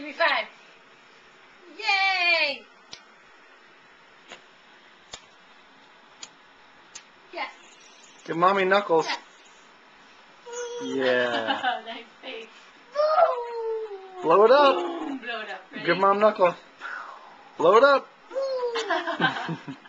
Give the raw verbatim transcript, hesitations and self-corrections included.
me five. Yay! Yes. Give mommy knuckles. Yes. Yeah. Nice face. Blow it up. Blow it up. Ready? Give mom knuckle. Blow it up.